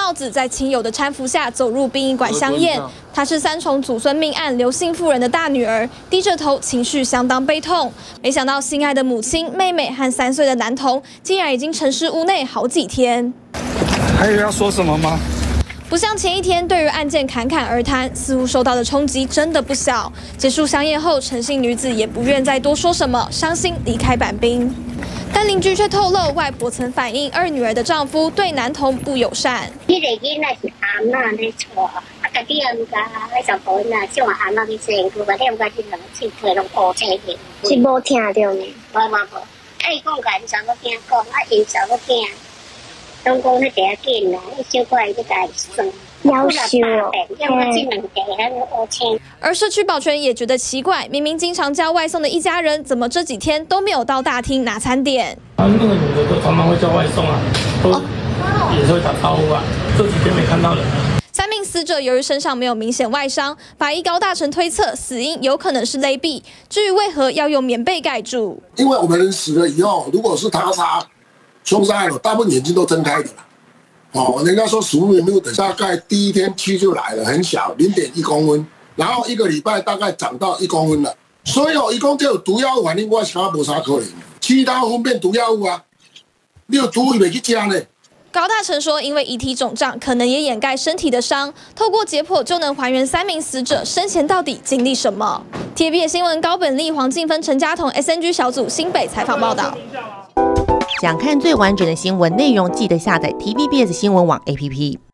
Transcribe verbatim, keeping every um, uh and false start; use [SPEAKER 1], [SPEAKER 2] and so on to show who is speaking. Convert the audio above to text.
[SPEAKER 1] 帽子，在亲友的搀扶下走入殡仪馆相验。她是三重祖孙命案刘姓妇人的大女儿，低着头，情绪相当悲痛。没想到心爱的母亲、妹妹和三岁的男童，竟然已经沉尸屋内好几天。
[SPEAKER 2] 还有要说什么吗？
[SPEAKER 1] 不像前一天对于案件侃侃而谈，似乎受到的冲击真的不小。结束相验后，陈姓女子也不愿再多说什么，伤心离开板滨。但邻居却透露，外婆曾反映二女儿的丈夫对男童不友善。
[SPEAKER 3] 迄个囡仔是阿嬷咧带，啊，家己也唔甲迄小囡仔，像阿嬷去生句，家己唔甲去两手推拢乌青去。是无听到呢？无嘛无，啊伊讲甲因啥要惊讲，啊因啥要惊。 拢讲迄第一件啦，伊小可伊去家算，夭寿哦，要我这两地那个乌青。
[SPEAKER 1] 而社区保全也觉得奇怪，明明经常叫外送的一家人，怎么这几天都没有到大厅拿餐点？
[SPEAKER 4] 啊，那个女的都常常会叫外送啊，都也是会打招呼啊，这几天没看到人。
[SPEAKER 1] 三名死者由于身上没有明显外伤，法医高大成推测死因有可能是勒毙。至于为何要用棉被盖住？
[SPEAKER 5] 因为我们人死了以后，如果是他杀。 凶杀案了，大部分眼睛都睁开的啦。哦，人家说死无名的，大概第一天蛆就来了，很小，零点一公分，然后一个礼拜大概长到一公分了。所以哦，一共就有毒药物反应，我想无啥可能。蛆它分辨毒药物啊，你有毒你袂去吃呢。
[SPEAKER 1] 高大成说，因为遗体肿胀，可能也掩盖身体的伤，透过解剖就能还原三名死者生前到底经历什么。T V B S 新闻高本利、黄静芬、陈家彤 S N G 小组新北采访报道。
[SPEAKER 6] 想看最完整的新闻内容，记得下载 T V B S 新闻网 A P P。